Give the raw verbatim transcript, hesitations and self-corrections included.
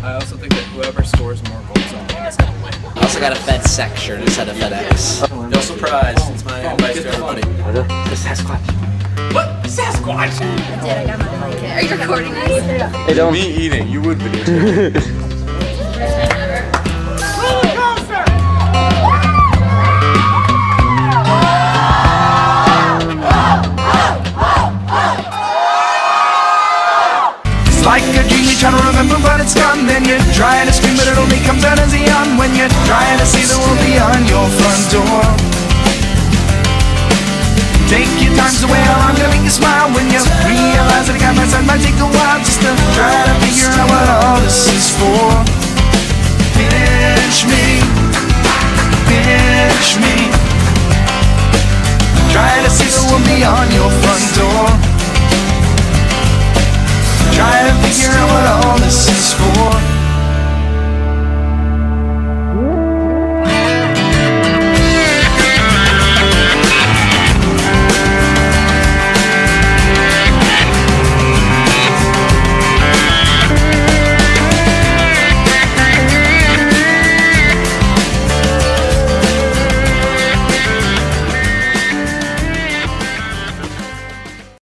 I also think that whoever scores more goals on me is going to win. I also got a Fed Sec shirt instead of FedEx. No surprise. It's my advice to everybody. The Sasquatch. What? Sasquatch? I did, I got my blanket. Are you recording this? Hey, don't. Me eating, you would videotape. Like a dream you're trying to remember but it's gone. Then you're trying to scream but it only comes out as a yawn. When you're trying to see the world beyond your front door. Take your time to wait how I'm gonna make you smile. When you realize that a guy my side might take a while just to try